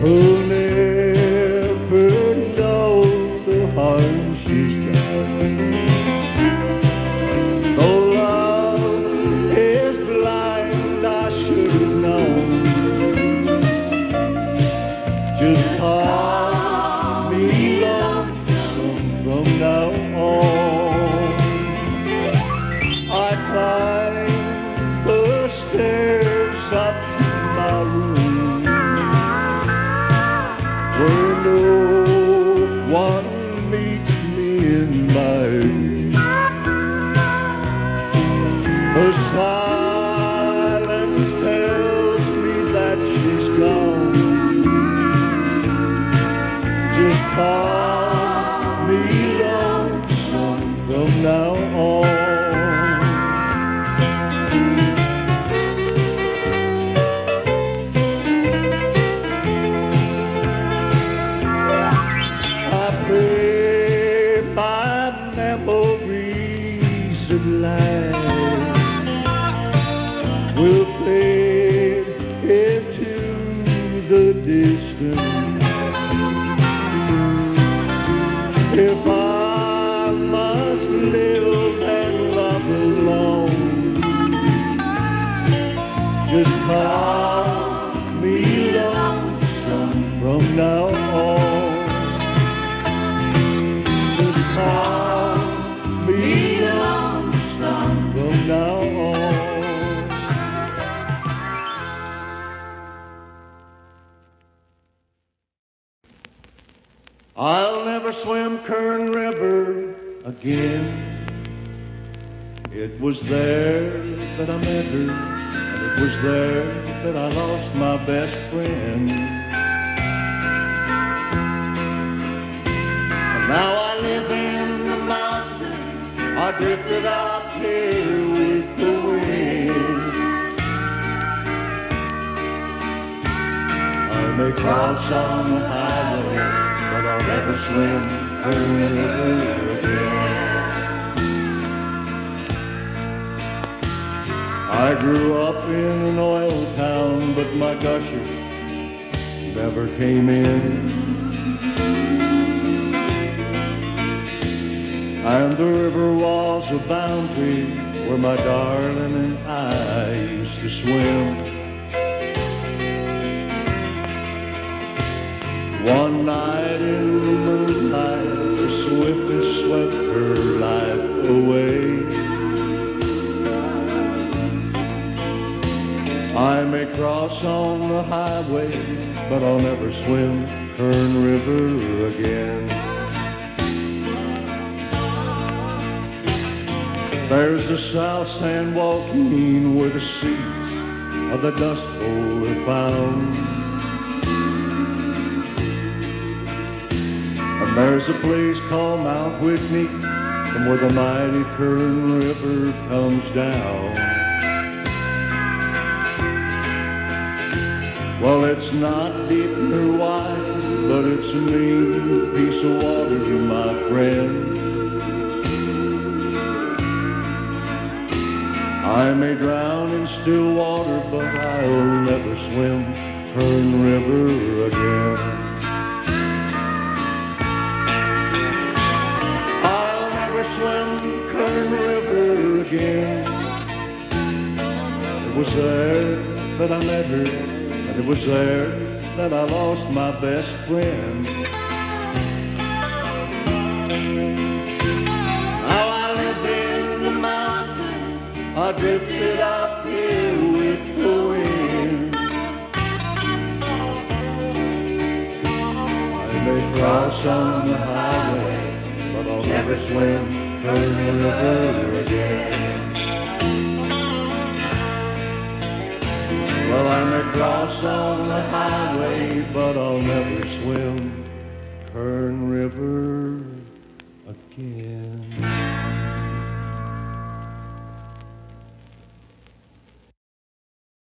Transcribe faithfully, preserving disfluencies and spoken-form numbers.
who'll never know the harm she's done. Though love is blind, I should have known. Just call me lonesome from now on. I climb the stairs up to my room, where no one meets me in my room. Her silence tells me that she's gone. Just call me lonesome from now on. I pray my memories of life will fade into the distance. If I must live and love alone, just call me lonesome from now on. Just call me lonesome from now on. I'll never swim Kern River again. It was there that I met her, and it was there that I lost my best friend. And now I live in the mountains, I drifted out here with the wind. I may cross on the highway, but I'll never swim Kern River again. I grew up in an oil town, but my gusher never came in. And the river was a boundary where my darling and I used to swim. One night in the moonlight, the swiftness swept her life away. I may cross on the highway, but I'll never swim Kern River again. There's a South San Joaquin where the seats of the Dust Bowl are found. And there's a place called Mount Whitney, from where the mighty Kern River comes down. Well, it's not deep nor wide, but it's a mean piece of water, my friend. I may drown in still water, but I'll never swim Kern River again. I'll never swim Kern River again. It was there that I met her, and it was there that I lost my best friend. Now I live in the mountains, I drifted up here with the wind. I may cross on the highway, but I'll never swim Kern River again. Well, I may cross on the highway, but I'll never swim Kern River again.